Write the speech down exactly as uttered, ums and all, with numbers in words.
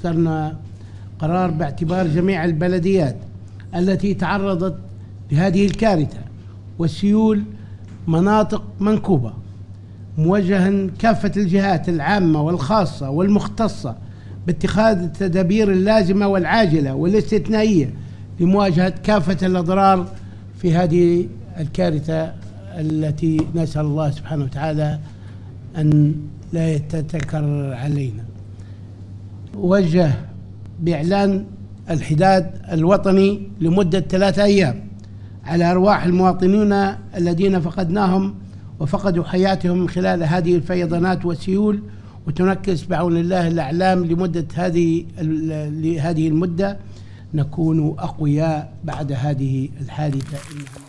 أصدرنا قرار باعتبار جميع البلديات التي تعرضت لهذه الكارثة والسيول مناطق منكوبة، موجها كافة الجهات العامة والخاصة والمختصة باتخاذ التدابير اللازمة والعاجلة والاستثنائية لمواجهة كافة الأضرار في هذه الكارثة التي نسأل الله سبحانه وتعالى أن لا تتكرر علينا. وجه بإعلان الحداد الوطني لمدة ثلاثة أيام على أرواح المواطنين الذين فقدناهم وفقدوا حياتهم من خلال هذه الفيضانات والسيول، وتنكس بعون الله الأعلام لمدة هذه لهذه المدة نكون أقوياء بعد هذه الحادثة.